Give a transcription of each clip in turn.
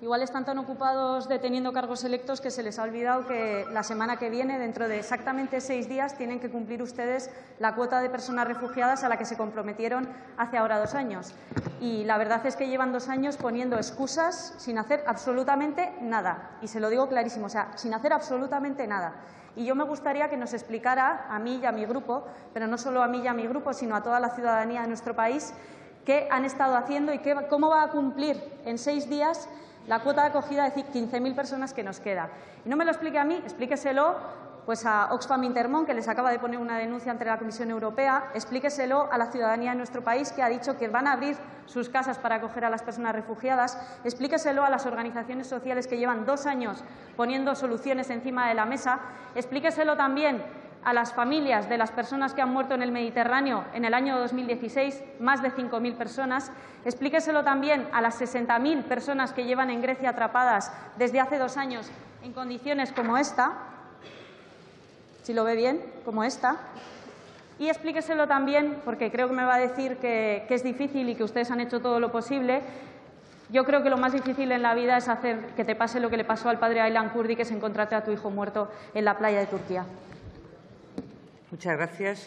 Igual están tan ocupados deteniendo cargos electos que se les ha olvidado que la semana que viene, dentro de exactamente 6 días, tienen que cumplir ustedes la cuota de personas refugiadas a la que se comprometieron hace ahora 2 años. Y la verdad es que llevan 2 años poniendo excusas sin hacer absolutamente nada. Y se lo digo clarísimo, o sea, sin hacer absolutamente nada. Y yo me gustaría que nos explicara, a mí y a mi grupo, pero no solo a mí y a mi grupo, sino a toda la ciudadanía de nuestro país, qué han estado haciendo y cómo va a cumplir en 6 días la cuota de acogida de 15.000 personas que nos queda. Y no me lo explique a mí, explíqueselo pues a Oxfam Intermón, que les acaba de poner una denuncia ante la Comisión Europea, explíqueselo a la ciudadanía de nuestro país, que ha dicho que van a abrir sus casas para acoger a las personas refugiadas, explíqueselo a las organizaciones sociales que llevan 2 años poniendo soluciones encima de la mesa, explíqueselo también a las familias de las personas que han muerto en el Mediterráneo en el año 2016, más de 5.000 personas. Explíqueselo también a las 60.000 personas que llevan en Grecia atrapadas desde hace 2 años en condiciones como esta, si lo ve bien, como esta. Y explíqueselo también, porque creo que me va a decir que es difícil y que ustedes han hecho todo lo posible. Yo creo que lo más difícil en la vida es hacer que te pase lo que le pasó al padre Aylan Kurdi, que es encontrarte a tu hijo muerto en la playa de Turquía. Muchas gracias.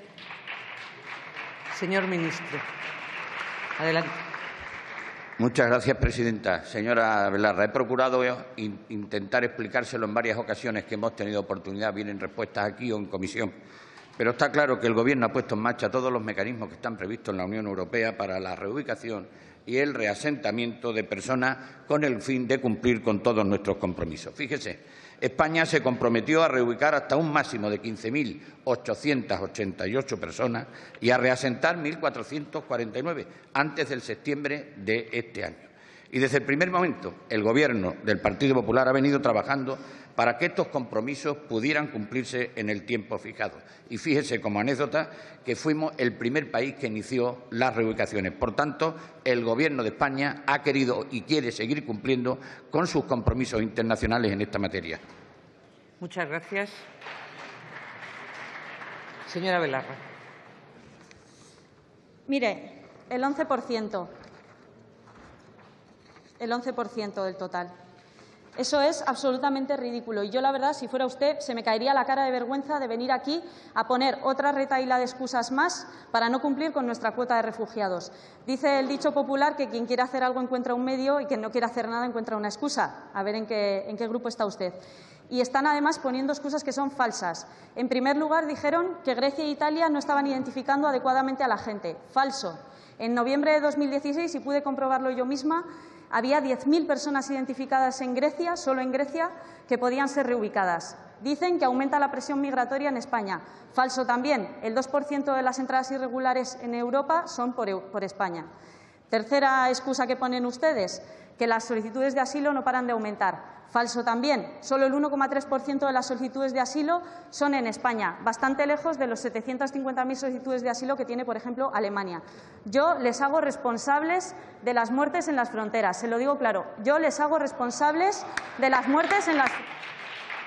Señor ministro, adelante. Muchas gracias, presidenta. Señora Belarra, he procurado intentar explicárselo en varias ocasiones que hemos tenido oportunidad, bien en respuestas aquí o en comisión. Pero está claro que el Gobierno ha puesto en marcha todos los mecanismos que están previstos en la Unión Europea para la reubicación y el reasentamiento de personas con el fin de cumplir con todos nuestros compromisos. Fíjese, España se comprometió a reubicar hasta un máximo de 15.888 personas y a reasentar 1.449 antes del septiembre de este año. Y desde el primer momento el Gobierno del Partido Popular ha venido trabajando para que estos compromisos pudieran cumplirse en el tiempo fijado. Y fíjese, como anécdota, que fuimos el primer país que inició las reubicaciones. Por tanto, el Gobierno de España ha querido y quiere seguir cumpliendo con sus compromisos internacionales en esta materia. Muchas gracias. Señora Belarra. Mire, el 11% del total. Eso es absolutamente ridículo. Y yo, la verdad, si fuera usted, se me caería la cara de vergüenza de venir aquí a poner otra retahíla de excusas más para no cumplir con nuestra cuota de refugiados. Dice el dicho popular que quien quiere hacer algo encuentra un medio y quien no quiere hacer nada encuentra una excusa. A ver en qué grupo está usted. Y están, además, poniendo excusas que son falsas. En primer lugar, dijeron que Grecia e Italia no estaban identificando adecuadamente a la gente. Falso. En noviembre de 2016, y pude comprobarlo yo misma, había 10.000 personas identificadas en Grecia, solo en Grecia, que podían ser reubicadas. Dicen que aumenta la presión migratoria en España. Falso también. El 2% de las entradas irregulares en Europa son por España. Tercera excusa que ponen ustedes, que las solicitudes de asilo no paran de aumentar. Falso también. Solo el 1,3% de las solicitudes de asilo son en España, bastante lejos de los 750.000 solicitudes de asilo que tiene, por ejemplo, Alemania. Yo les hago responsables de las muertes en las fronteras. Se lo digo claro. Yo les hago responsables de las muertes en las fronteras.